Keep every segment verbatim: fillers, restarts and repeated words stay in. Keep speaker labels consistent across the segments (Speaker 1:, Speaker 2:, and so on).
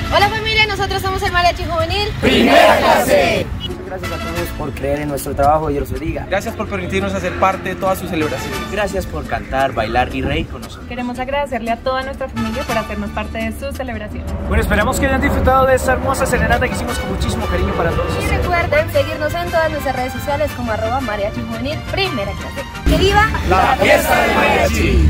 Speaker 1: Hola familia, nosotros somos el Mariachi Juvenil
Speaker 2: Primera Clase.
Speaker 3: Muchas gracias a todos por creer en nuestro trabajo, Dios los bendiga.
Speaker 4: Gracias por permitirnos hacer parte de todas sus celebraciones.
Speaker 5: Gracias por cantar, bailar y reír con nosotros.
Speaker 6: Queremos agradecerle a toda nuestra familia por hacernos parte de sus celebraciones.
Speaker 7: Bueno, esperamos que hayan disfrutado de esta hermosa serenata que hicimos con muchísimo cariño para todos
Speaker 1: y
Speaker 7: ustedes.
Speaker 1: recuerden seguirnos en todas nuestras redes sociales como arroba Mariachi Juvenil Primera Clase. ¡Que viva
Speaker 2: la fiesta del mariachi!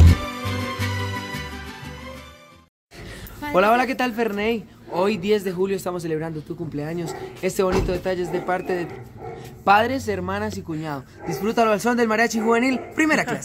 Speaker 3: Hola, hola, ¿qué tal, Ferney? Hoy diez de julio estamos celebrando tu cumpleaños. Este bonito detalle es de parte de padres, hermanas y cuñado. Disfrútalo al son del Mariachi Juvenil Primera Clase.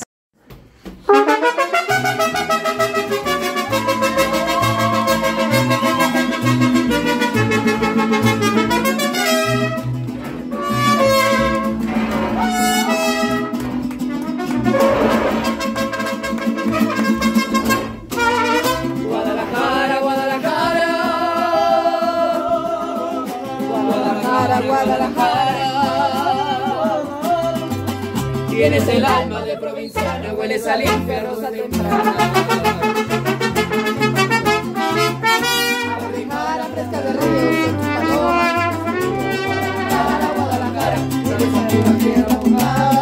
Speaker 8: Guadalajara, tienes el alma de provinciana, hueles a limpia rosa temprana. Arrimar a fresca de río con tus palomas. Guadalajara, Guadalajara, tienes a una tierra mojada.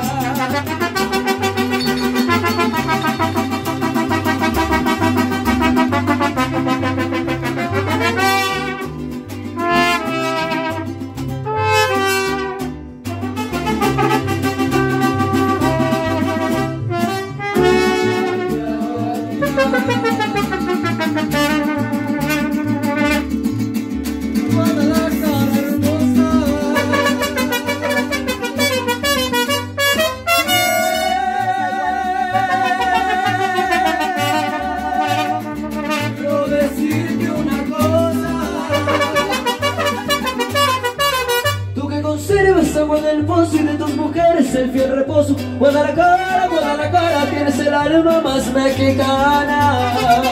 Speaker 8: Agua del pozo y de tus mujeres el fiel reposo. Guadalajara, Guadalajara, tienes el alma más mexicana.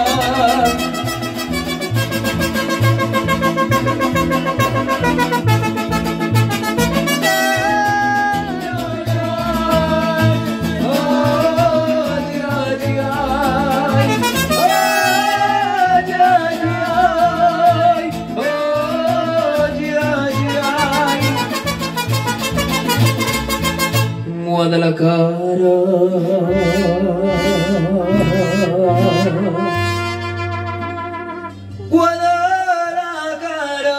Speaker 8: Guadalajara, Guadalajara.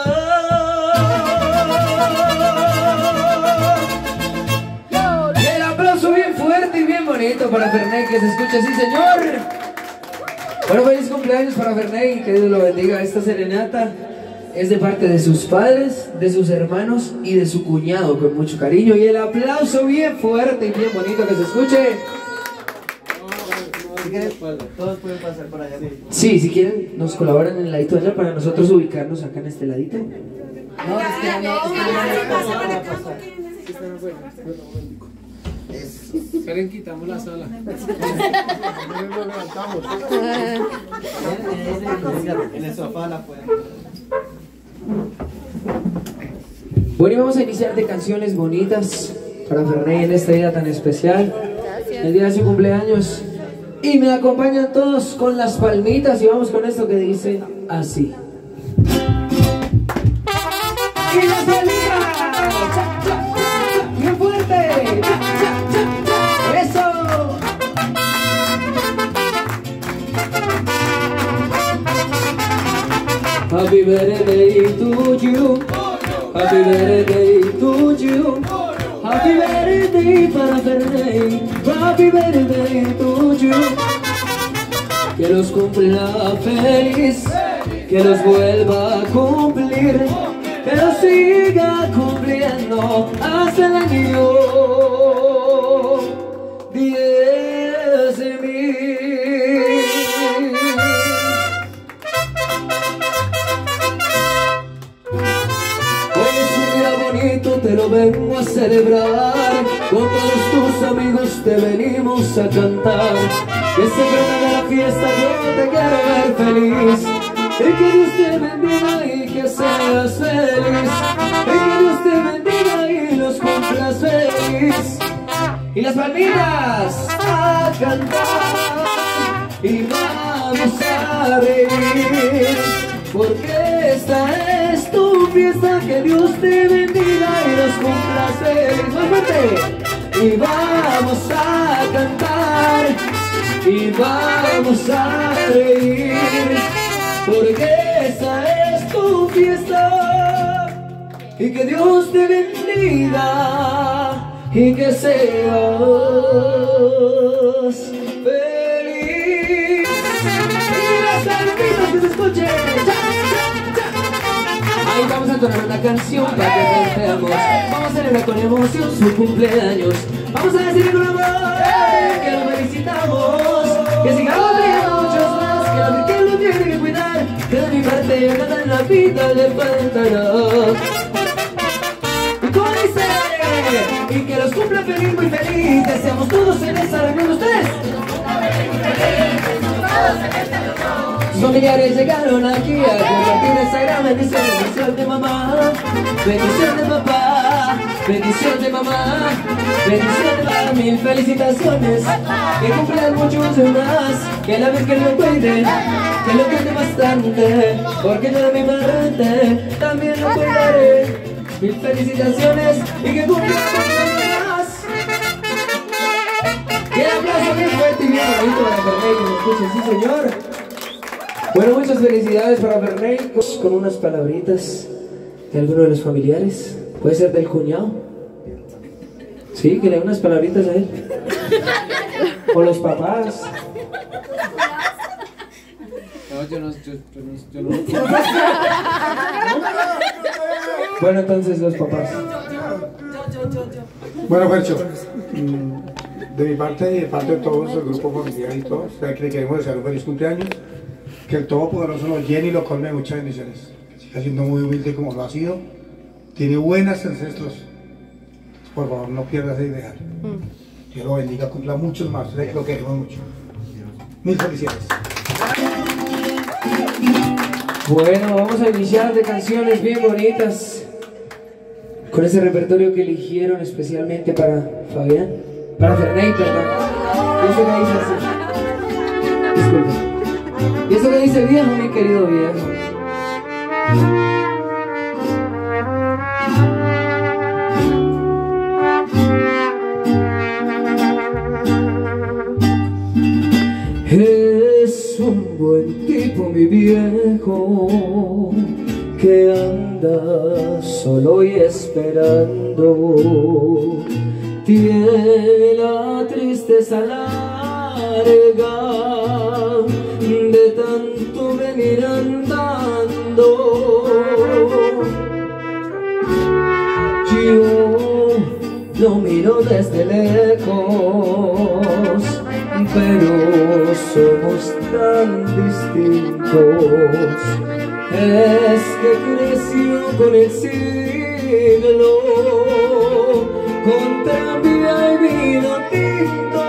Speaker 8: El aplauso bien fuerte y bien bonito para Ferney, que se escucha así, señor. Bueno, feliz cumpleaños para Ferney, que Dios lo bendiga. Esta serenata es de parte de sus padres, de sus hermanos y de su cuñado, con mucho cariño. Y el aplauso bien fuerte y bien bonito que se escuche.
Speaker 5: Si quieren, todos pueden pasar por allá.
Speaker 8: Sí, si quieren, nos colaboran en el ladito de allá para nosotros ubicarnos acá en este ladito.
Speaker 5: No, es que no, es que no,
Speaker 4: Esperen, quitamos la sala.
Speaker 5: en el sofá la pueden.
Speaker 8: Bueno, y vamos a iniciar de canciones bonitas para Ferney en este día tan especial.
Speaker 1: Gracias.
Speaker 8: El día de su cumpleaños. Y me acompañan todos con las palmitas y vamos con esto que dice así. ¡Y las palmitas! ¡Cha, cha, cha! ¡Bien fuerte! ¡Cha, cha, cha, cha! ¡Eso! Happy birthday to you. Happy birthday to you. Happy birthday para Ferney. Happy birthday to you. Que los cumpla feliz, que los vuelva a cumplir, que los siga cumpliendo hasta el año diez mil. Hoy es un día bonito, te lo vengo a celebrar. Con todos tus amigos te venimos a cantar. Que se trata de la fiesta, yo te quiero ver feliz. Y que Dios te bendiga y que seas feliz. Y que Dios te bendiga y los cumplas feliz. Y las palmitas a cantar y vamos a reír, porque esta es tu fiesta, que Dios te bendiga y nos cumpla feliz. Más fuerte. Y vamos a cantar y vamos a reír, porque esta es tu fiesta, y que Dios te bendiga y que seas feliz. Y las palmitas que se escuchen. Ahí vamos a entonar una canción para que cantemos. Vamos a celebrar con emoción su cumpleaños. Vamos a decirle con amor que lo felicitamos, que sigamos teniendo muchos más, que la Virgen lo tiene que cuidar, que de mi parte nada en la vida le faltará. Y como dice, y que los cumpla feliz, muy feliz, deseamos todos en esa reunión. ¿Ustedes? Sus familiares llegaron aquí a compartir esa gran bendición. Bendición de mamá, bendición de papá, bendición de mamá, bendición de papá. Mil felicitaciones, que cumplan muchos más, que la Virgen lo cuide, que lo cuide bastante, porque yo de mi parte también lo cuidaré. Mil felicitaciones y que cumplan muchos más. Y el aplauso bien fuerte y bien bonito para Ferney, que me escuchen, sí señor. Bueno, muchas felicidades para Ferney, con unas palabritas de alguno de los familiares. Puede ser del cuñado. Sí, que le dé unas palabritas a él. O los papás.
Speaker 4: No, yo no, yo, yo no, yo no.
Speaker 8: Bueno, entonces los papás.
Speaker 9: Bueno, Fercho, de mi parte y de parte de todos, el grupo familiar y todos, que le queremos desear un feliz cumpleaños. Que el Todopoderoso lo llene y lo colme de muchas bendiciones. Siga siendo muy humilde como lo ha sido. Tiene buenos ancestros. Por favor, no pierda ese ideal. Dios lo bendiga, cumpla muchos más. Ustedes lo queremos mucho. Mil felicidades.
Speaker 8: Bueno, vamos a iniciar de canciones bien bonitas, con ese repertorio que eligieron especialmente para Fabián, para Ferney, perdón. Y eso que dice así. Disculpe. Y eso que dice viejo, mi querido viejo. Es un buen tipo, mi viejo, que anda solo y esperando. Tiene la tristeza larga de tanto venir andando. Yo lo miro desde lejos, pero somos tan distintos. Es que creció con el siglo, con tranvía y vino tinto.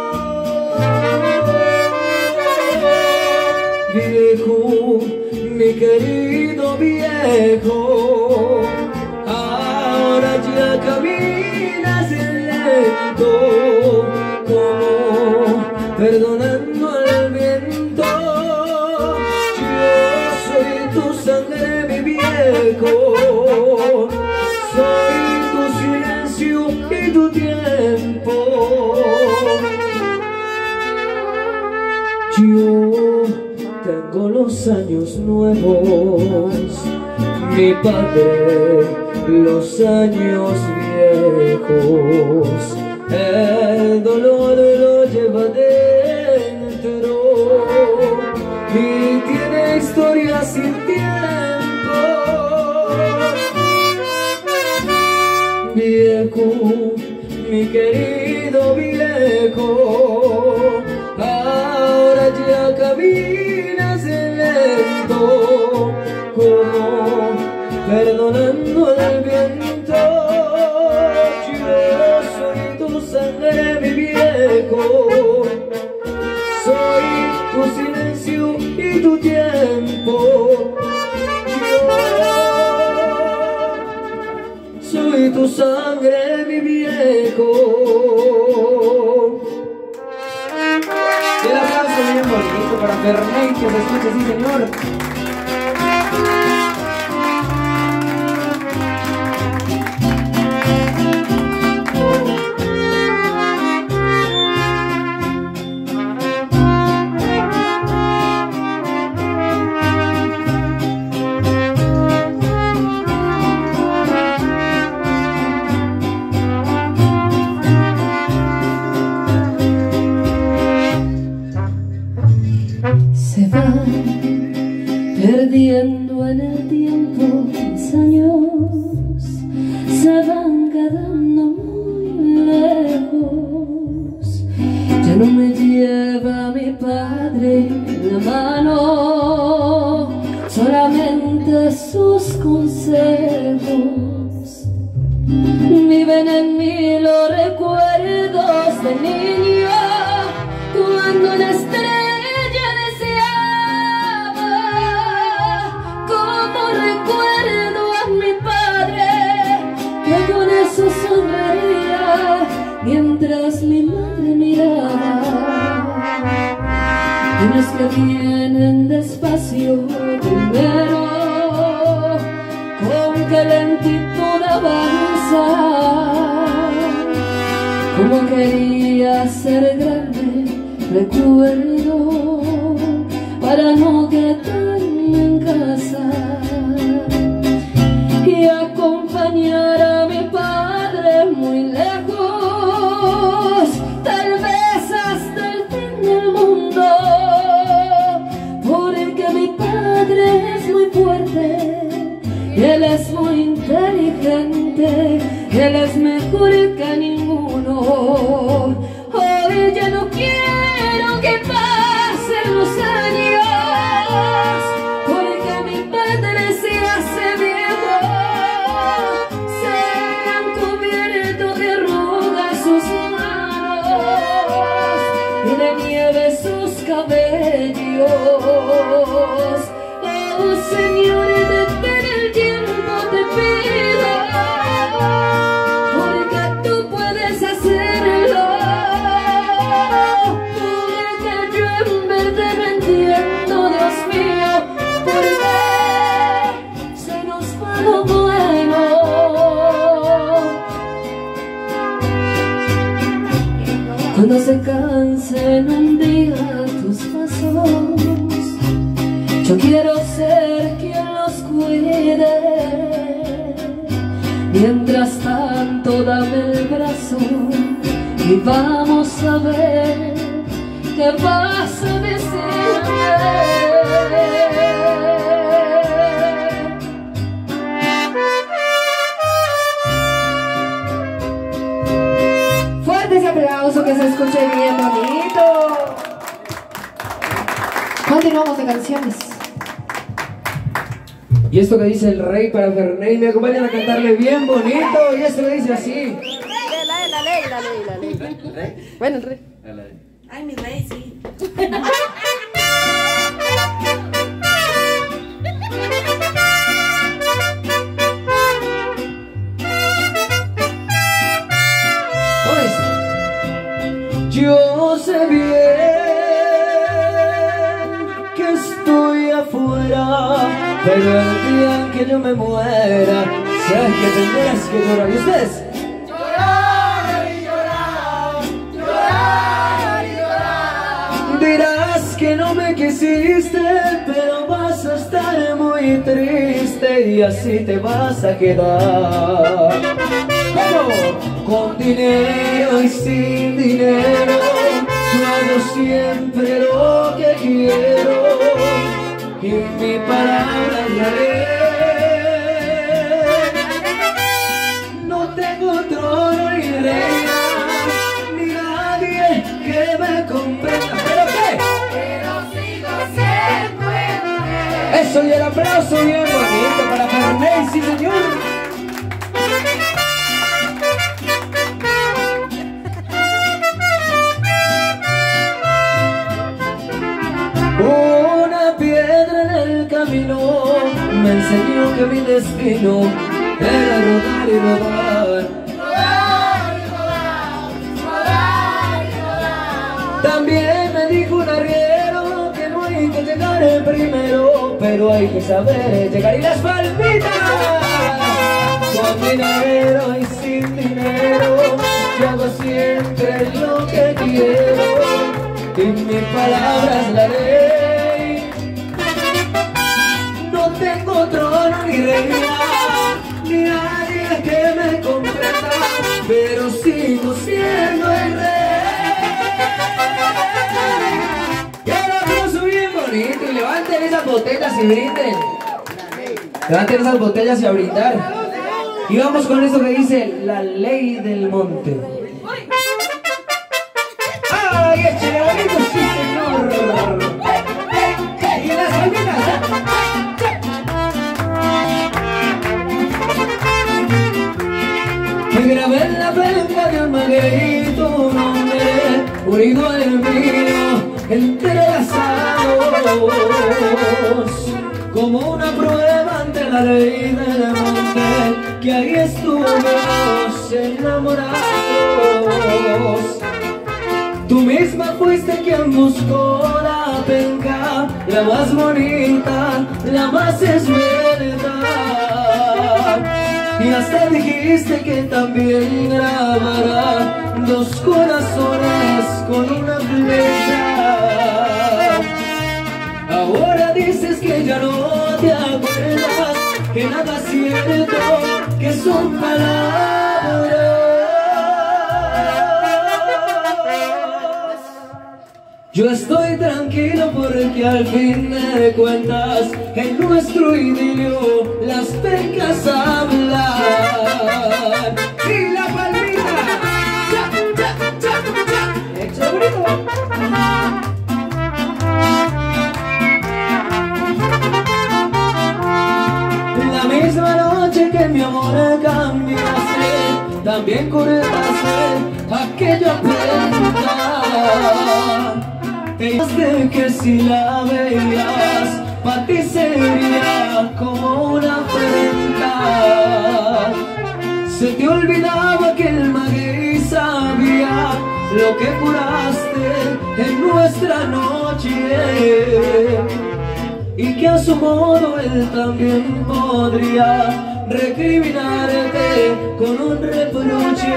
Speaker 8: Viejo, mi querido viejo, ahora ya caminas lento, como perdonando al viento. Yo soy tu sangre, mi viejo, soy tu silencio y tu tiempo. Yo tengo los años nuevos, mi padre los años viejos. El dolor lo lleva dentro y tiene historia sin tiempo. Viejo, mi querido viejo, ahora ya caminas lento, como perdonando al viento. Yo soy tu sangre, mi viejo, soy tu silencio y tu tiempo. Yo soy tu sangre, mi viejo. El aplauso bien bonito para Ferney, que se escuche, sí señor. perdiendo en el tiempo, mis años se van quedando muy lejos. Ya no me lleva mi padre en la mano, solamente sus consejos. Viven en mí los recuerdos de niño, cuando la estrella deseaba. Como recuerdo a mi padre, que con eso sonreía mientras mi madre miraba. Unos que vienen despacio primero, con qué lentitud avanzar. Como quería ser grande, recuerdo, para no quedarme en casa y acompañar a mi padre muy lejos, tal vez hasta el fin del mundo, porque mi padre es muy fuerte, él es muy inteligente, él es mejor que ninguno. Hoy ya no quiero que pasen los años, porque mi padre se hace viejo, se han cubierto de arrugas sus manos y de nieve sus cabellos. Oh Señor, detén el tiempo, te pido, porque tú puedes hacerlo, porque yo en verdad no entiendo, Dios mío, porque se nos va lo bueno. Cuando se cansen un día tus pasos, yo quiero ser quien los cuide. Mientras tanto dame el brazo y vamos a ver qué vas a decirme.
Speaker 10: Fuerte ese aplauso, que se escuche bien bonito. Continuamos de canciones.
Speaker 3: Y esto que dice el rey para Ferney, me acompañan a cantarle bien bonito. Y esto que dice así.
Speaker 1: La, la ley, la ley, la ley.
Speaker 5: ¿Rey?
Speaker 1: Bueno, el rey.
Speaker 11: Ay, mi rey, sí.
Speaker 8: Yo sé bien que estoy afuera, pero el día en que yo me muera, sé que tendrás que llorar. ¿Y ustedes?
Speaker 2: Llorar y llorar, llorar y llorar.
Speaker 8: Dirás que no me quisiste, pero vas a estar muy triste y así te vas a quedar. ¿Cómo? Con dinero y sin dinero, yo hago siempre lo que quiero y mi palabra es la ley. No tengo trono ni reina, ni nadie que me comprenda. ¿Pero qué?
Speaker 2: Pero sigo siendo el rey.
Speaker 8: Eso, y el aplauso bien bonito para Ferney, sí señor. Una piedra en el camino me enseñó que mi destino era rodar y rodar.
Speaker 2: Rodar y rodar, rodar y rodar.
Speaker 8: También me dijo un arriero que no hay que llegar primero, pero hay que saber llegar. Y las palmitas, con dinero y sin dinero, yo hago siempre lo que quiero y mi palabra es la ley. No tengo trono ni reina, ni nadie que me comprenda, pero sigo siendo el rey. Y ahora aplauso bien bonito y levanten esas botellas y brinden. Levanten esas botellas y a brindar. Y vamos con esto que dice la ley del monte. ¡Ay, échale bonito, sí señor! Y las palmitas. Me grabé en la penca de un magueyito un nombre, un hijo del mío, entrelazados como una prueba ante la ley del monte, que ahí estuvimos enamorados. Tú misma fuiste quien buscó la penca, la más bonita, la más esbelta, y hasta dijiste que también grabará dos corazones con una flecha. Ahora dices que ya no te acuerdas, que nada es cierto, que son palabras. Yo estoy tranquilo porque al fin de cuentas en nuestro idilio las pencas hablan. Y la palmita, cha, cha, cha, cha, hecho bonito. La misma noche que mi amor cambiaste, también cortaste aquella penca. De que si la veías, pa' ti sería como una afrenta. Se te olvidaba que el maguey sabía lo que juraste en nuestra noche, y que a su modo él también podría recriminarte con un reproche.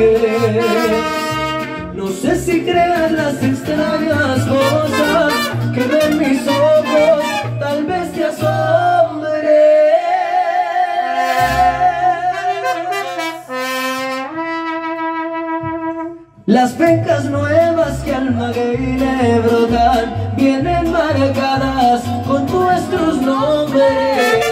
Speaker 8: No sé si creas las extrañas cosas que ven mis ojos, tal vez te asombre. Las pencas nuevas que al maguey le brotan vienen marcadas con nuestros nombres.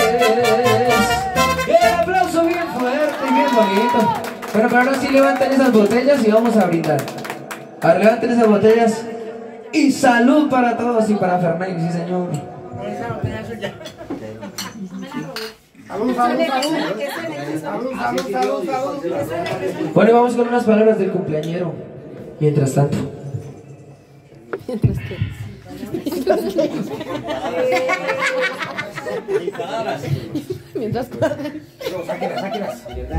Speaker 8: El aplauso bien fuerte y bien bonito. Bueno, pero ahora sí levanten esas botellas y vamos a brindar. A ver, levanten esas botellas. Y salud para todos y para Fernay, sí señor.
Speaker 9: Salud, salud, salud. Salud, salud, salud, salud.
Speaker 8: Bueno, y vamos con unas palabras del cumpleañero. Mientras tanto.
Speaker 1: Mientras que. Mientras guardan.
Speaker 9: Sáquelas, sáquelas.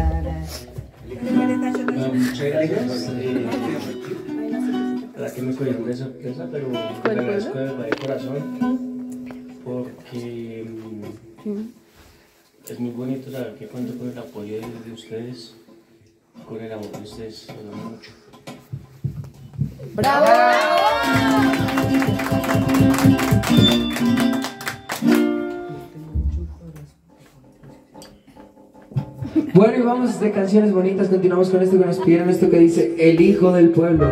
Speaker 5: Muchas gracias. Eh, la verdad que me cogió de sorpresa, pero le agradezco de verdad de corazón porque mm, es muy bonito saber que cuento con el apoyo de, de ustedes, con el amor de ustedes, los amo mucho.
Speaker 1: ¡Bravo!
Speaker 8: Bueno, y vamos de canciones bonitas, continuamos con esto que nos pidieron, esto que dice El Hijo del Pueblo.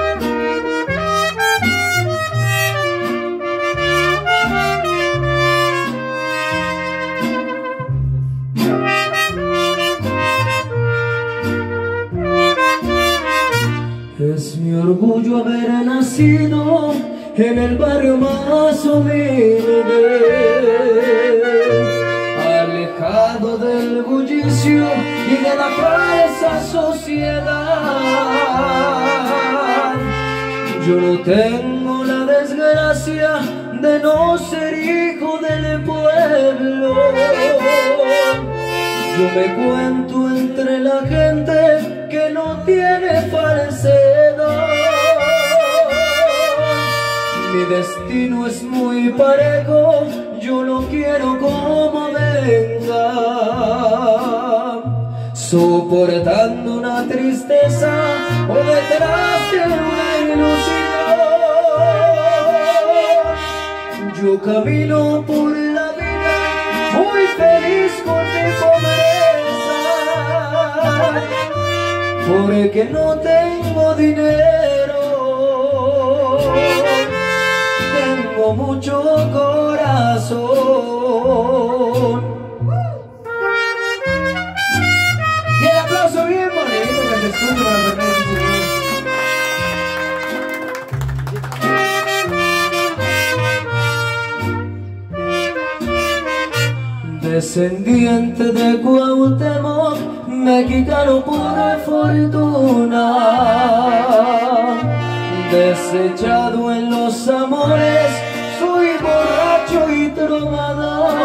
Speaker 8: Es mi orgullo haber nacido en el barrio más humilde, alejado del bullicio y de la falsa sociedad. Yo no tengo la desgracia de no ser hijo del pueblo. Yo me cuento entre la gente que no tiene falsedad. Mi destino es muy parejo, yo lo quiero como venga, soportando una tristeza o detrás de una ilusión. Yo camino por la vida muy feliz con mi pobreza, porque no tengo dinero, tengo mucho corazón. descendiente de Cuauhtémoc, mexicano pura fortuna, desechado en los amores, soy borracho y trovador.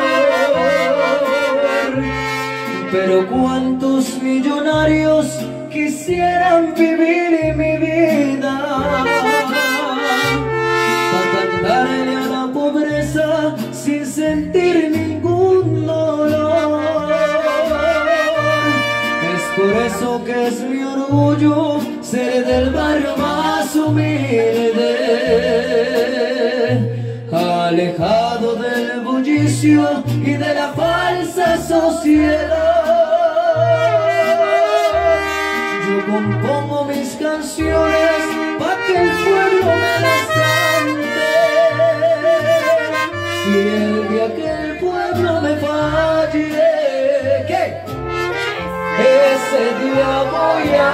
Speaker 8: Pero cuántos millonarios quisieran vivir mi vida para cantarle a la pobreza sin sentir ningún dolor. Es por eso que es mi orgullo ser del barrio más humilde, alejado del bullicio y de la falsa sociedad. Yo compongo mis canciones pa' que el pueblo me las cante, y el día que el pueblo me falle, ¿qué? Ese día voy a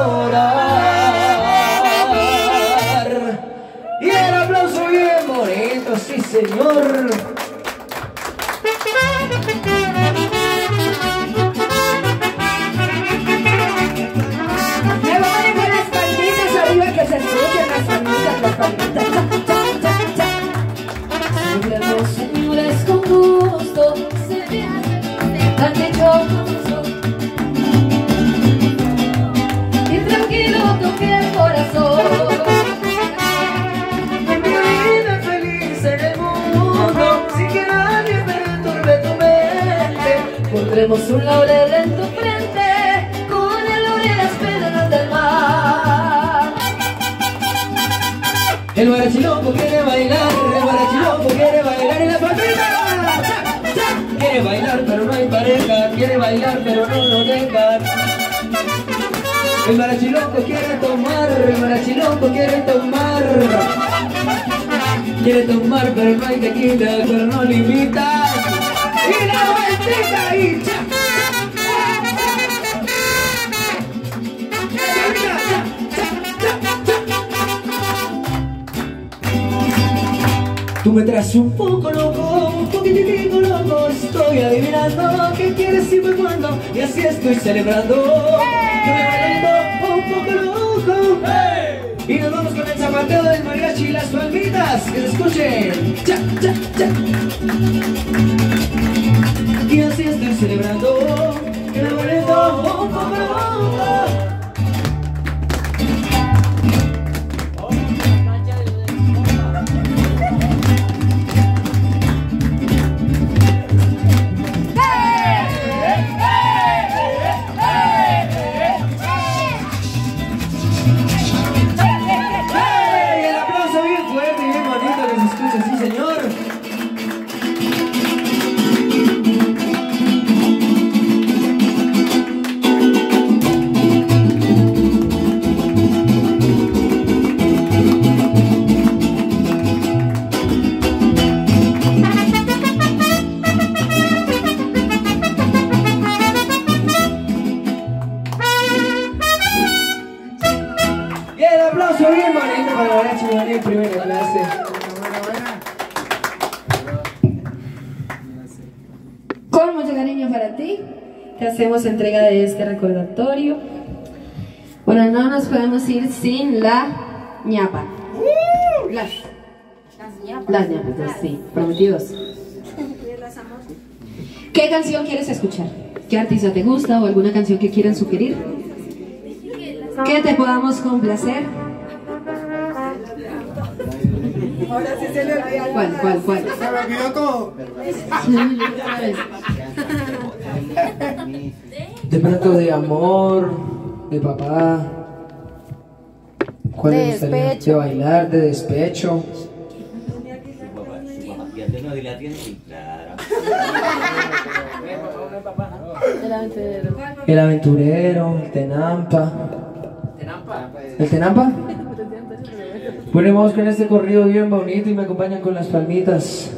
Speaker 8: llorar. Y el aplauso bien bonito, sí señor.
Speaker 10: Que se escuchen las palmitas, las palmitas. Siempre los señores con gusto se viajan, han hecho gusto. Y tranquilo toque el corazón.
Speaker 8: Vive feliz en el mundo, sin que nadie perturbe tu mente.
Speaker 10: Pondremos un laurel en tu frente, con el oro y las piedras del mar.
Speaker 8: El guarachiloco quiere bailar, el guarachiloco quiere bailar en la palmita. Quiere bailar pero no hay pareja, quiere bailar pero no lo dejan. El guarachiloco quiere tomar, el guarachiloco quiere tomar. Quiere tomar pero no hay tequila, pero no limita. Y la vueltita y cha. Tú me traes un poco loco, un poquitito loco. Estoy adivinando qué quieres y por cuándo, y así estoy celebrando. Yo me bailando un poco loco, y nos vamos con el zapateo del mariachi y las palmitas. Que se escuchen, cha, cha, cha. Y así estoy celebrando, que me bailando un poco loco. Sí, señor. Y el aplauso bien bonito para la mariachi en primera clase.
Speaker 10: Con mucho cariño para ti, te hacemos entrega de este recordatorio. Bueno, no nos podemos ir sin la ñapa. Las, las ñapas, sí, prometidos. ¿Qué canción quieres escuchar? ¿Qué artista te gusta o alguna canción que quieran sugerir? ¿Que te podamos complacer?
Speaker 2: Ahora sí se le olvidó.
Speaker 10: ¿Cuál, cuál, cuál?
Speaker 2: Se me olvidó todo.
Speaker 3: De pronto de amor, de papá. ¿Cuál
Speaker 1: De
Speaker 3: le gustaría?
Speaker 1: despecho.
Speaker 3: De bailar, de despecho.
Speaker 1: El aventurero.
Speaker 3: El aventurero, el tenampa. ¿El tenampa? Bueno, vamos con este corrido bien bonito y me acompañan con las palmitas.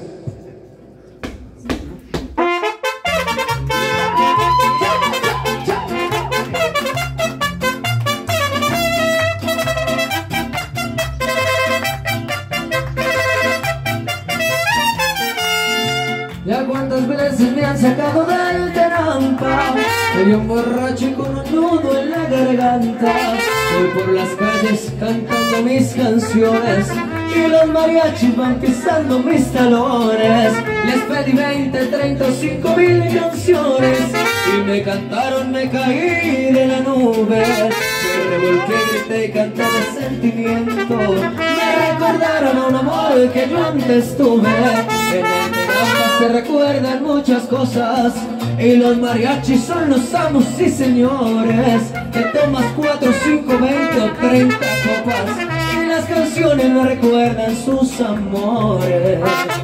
Speaker 3: Ya cuántas veces me han
Speaker 8: sacado del trampa. Me dio un borracho y con un nudo en la garganta. Voy por las calles cantando mis canciones y los mariachis van pisando mis talones. Les pedí veinte, treinta o cinco mil canciones y me cantaron, me caí de la nube. Me revolqué, grité y canté de sentimiento. Me recordaron a un amor que yo antes tuve. En el Trampa se recuerdan muchas cosas y los mariachis son los amos y señores. Te tomas cuatro, cinco, veinte o treinta copas y las canciones me recuerdan sus amores.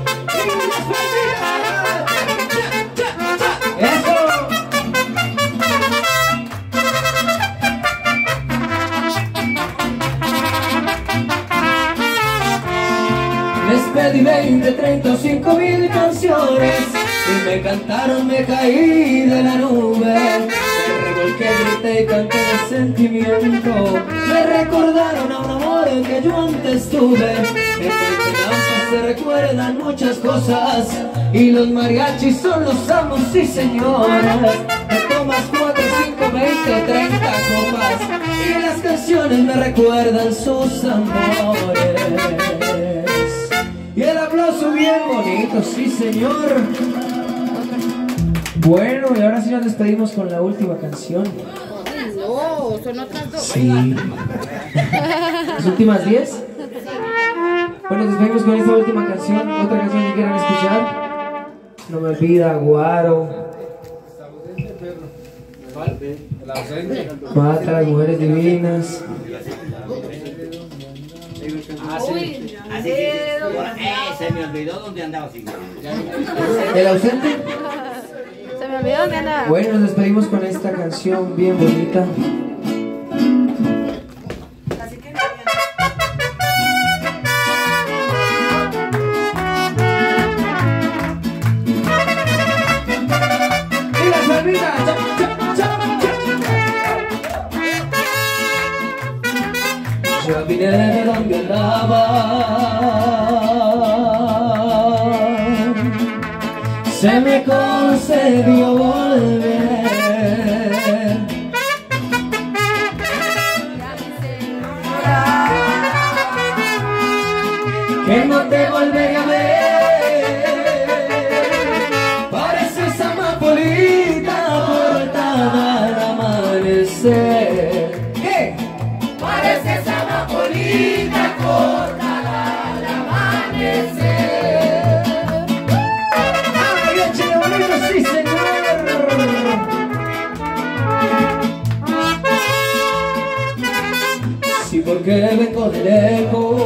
Speaker 8: ¡Eso! Les pedí veinte, treinta o cinco mil canciones y me cantaron, me caí de la nube. Me revolqué, grité y canté de sentimiento. Me recordaron a un amor que yo antes tuve. En el Trampa se recuerdan muchas cosas y los mariachis son los amos y señores. Te tomas cuatro, cinco, veinte o treinta copas y las canciones me recuerdan sus amores. Y el aplauso bien bonito, sí señor. Bueno, y ahora sí nos despedimos con la última canción.
Speaker 11: No, son otras dos.
Speaker 8: Sí. ¿Las últimas diez? Bueno, nos despedimos con esta última canción. Otra canción que quieran escuchar. No me olvida, Guaro. Mata a las mujeres divinas.
Speaker 12: Ah, sí. Así que, eh, se me olvidó dónde andaba.
Speaker 8: ¿El ausente?
Speaker 1: Se me olvidó dónde andaba.
Speaker 8: Bueno, nos despedimos con esta canción bien bonita. ¡Mira, Salvita! Yo vine de donde andaba. Se me concedió volver. Que no te volveré a ver. Pareces amapolita cortada al amanecer. ¿Qué? Pareces amapolita cortada al amanecer. ¡Sí, señor! Sí, porque vengo de lejos.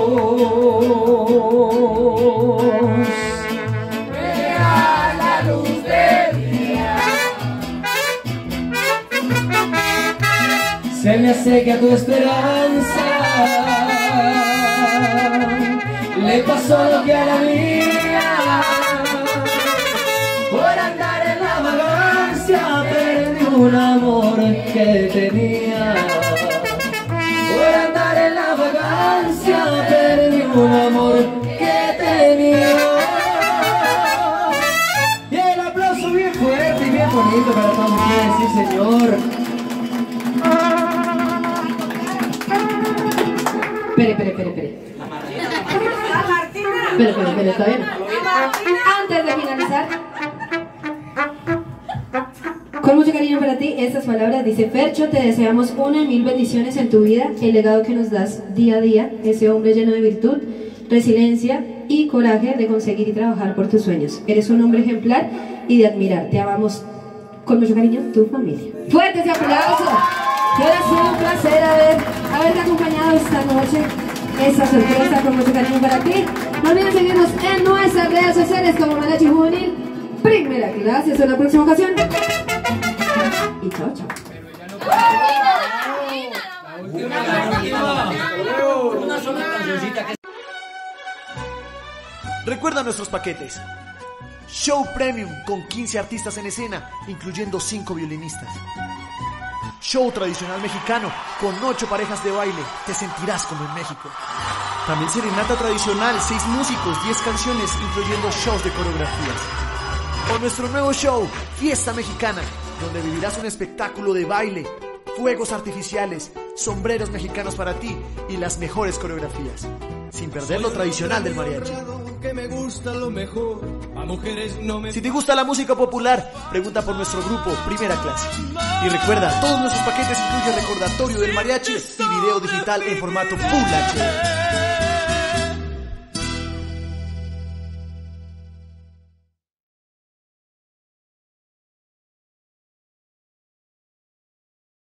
Speaker 8: Vea la luz del día. Se me acerca tu esperanza. Le pasó lo que a la mía. Por andar en la vagancia perdí un amor que tenía. Por andar en la vagancia perdí un amor que tenía. Y el aplauso bien fuerte y bien bonito para todos ustedes, sí señor. Espere, espere, espere, espere. Espere, espere, espere, está bien.
Speaker 10: Antes de finalizar, con mucho cariño para ti, estas palabras dice: Fercho, te deseamos una y mil bendiciones en tu vida, el legado que nos das día a día, ese hombre lleno de virtud, resiliencia y coraje de conseguir y trabajar por tus sueños. Eres un hombre ejemplar y de admirar. Te amamos con mucho cariño, tu familia. Fuertes y aplausos. Que ha sido un placer haber, haberte acompañado esta noche. Esta sorpresa con mucho cariño para ti. No olviden seguirnos en nuestras redes sociales como Mariachi Juvenil Primera Clase. Hasta la próxima ocasión. Y chao, chao.
Speaker 12: Una sola cancioncita que...
Speaker 7: Recuerda nuestros paquetes. Show Premium con quince artistas en escena, incluyendo cinco violinistas. Show tradicional mexicano con ocho parejas de baile, te sentirás como en México. También serenata tradicional, seis músicos, diez canciones, incluyendo shows de coreografías. Con nuestro nuevo show, Fiesta Mexicana, donde vivirás un espectáculo de baile, fuegos artificiales, sombreros mexicanos para ti y las mejores coreografías, sin perder lo tradicional del mariachi. Si te gusta la música popular, pregunta por nuestro grupo Primera Clase. Y recuerda, todos nuestros paquetes incluyen recordatorio del mariachi y video digital en formato Full H D.